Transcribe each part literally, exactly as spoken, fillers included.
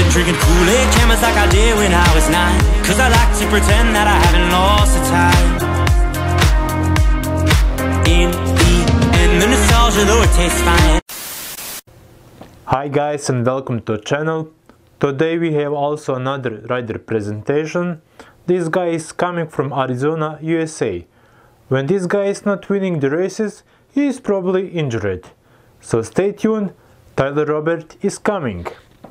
Drinking Kool-Aid cameras like I did when I was nine, cause I like to pretend that I haven't lost the time. In the end, the nostalgia, though it tastes fine. Hi guys, and welcome to the channel. Today we have also another rider presentation. This guy is coming from Arizona, U S A. When this guy is not winning the races, he is probably injured. So stay tuned, Tyler Robert is coming.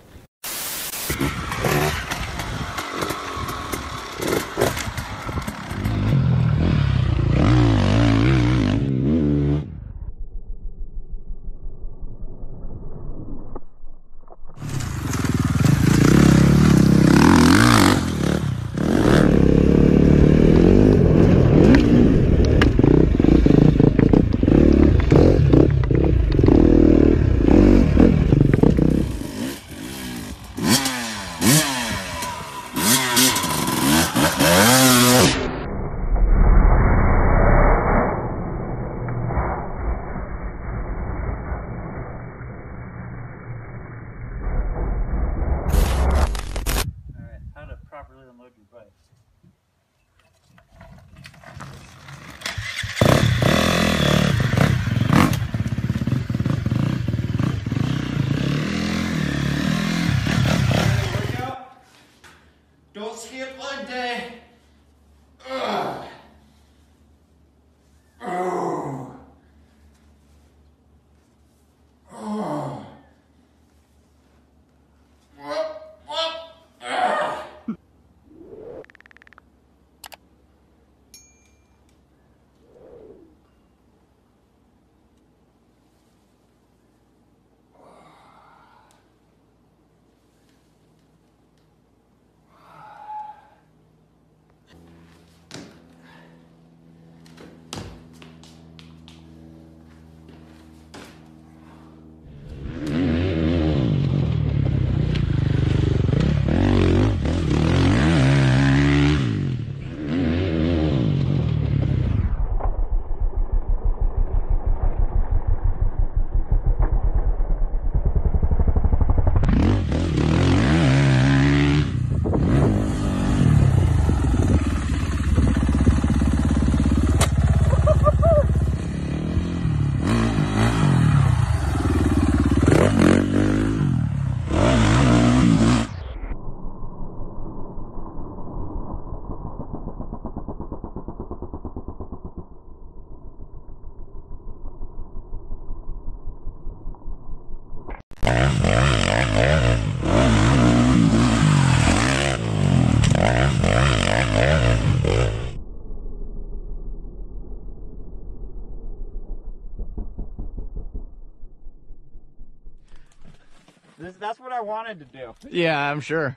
Properly unload your bike. Workout. Don't skip leg day. Ugh. Oh. Oh. Whoop, whoop. Ugh. This, that's what I wanted to do. Yeah, I'm sure.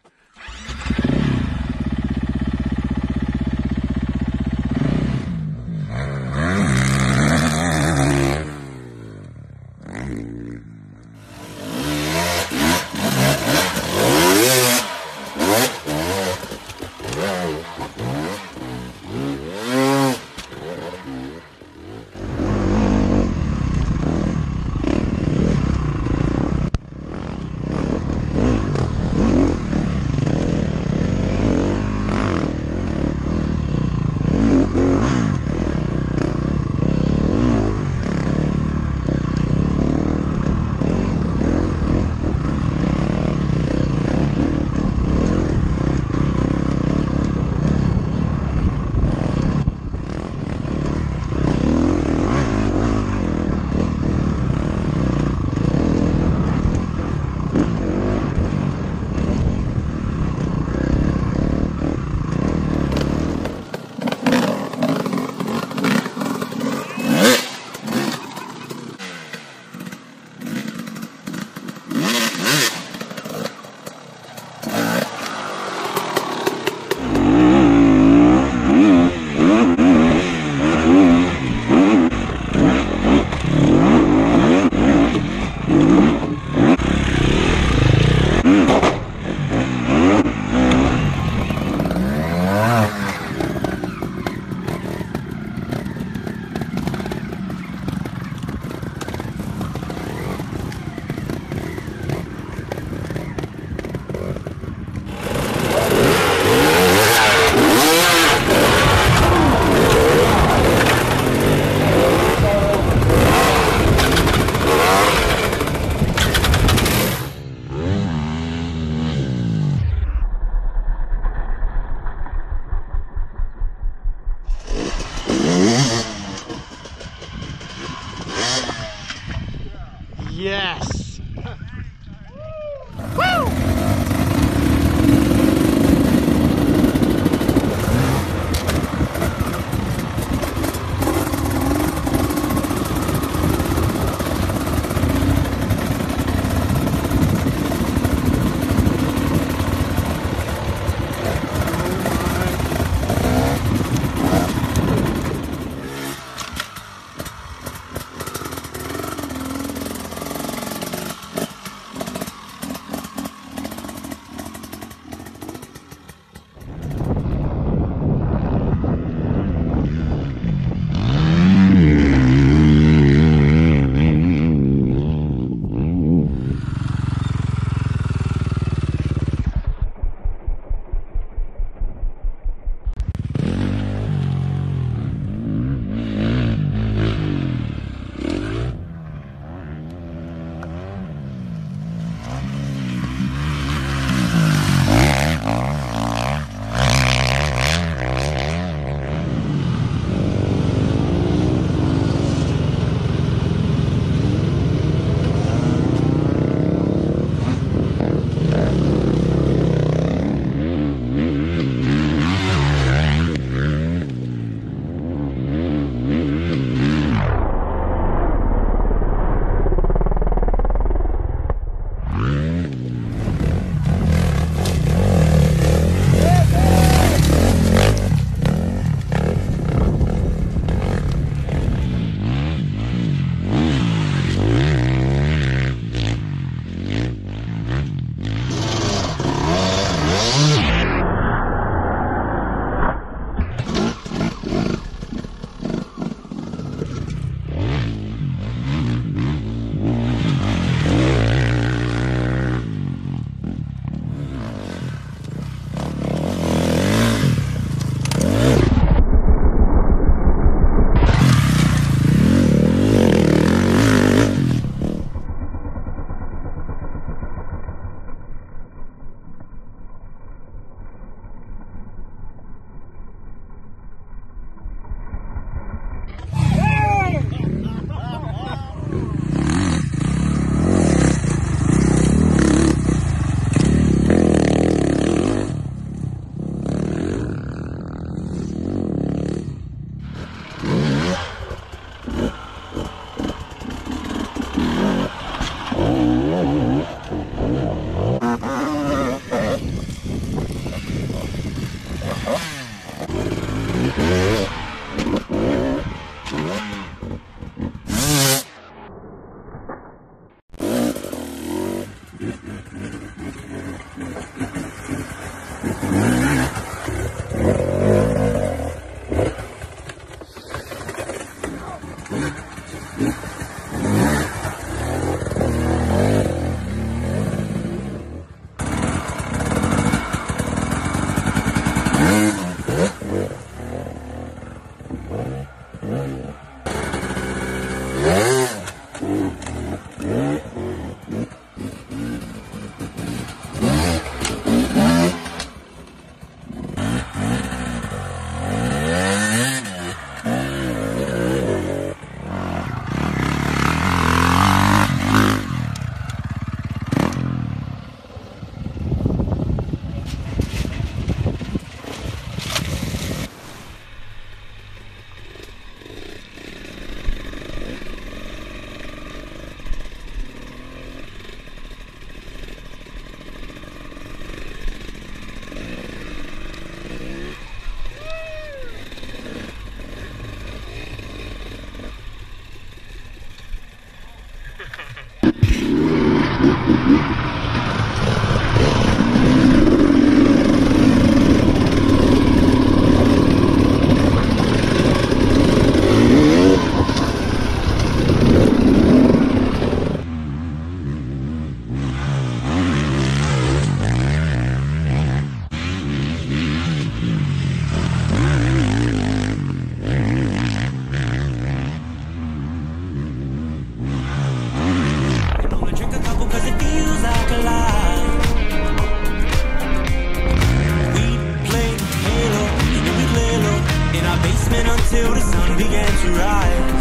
Until the sun began to rise.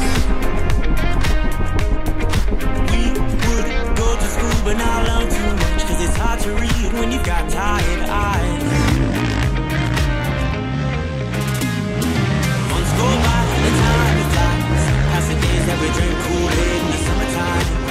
We would go to school but not learn too much, cause it's hard to read when you've got tired eyes. Months go by, the time it flies, past the days that we drink Kool-Aid in the summertime.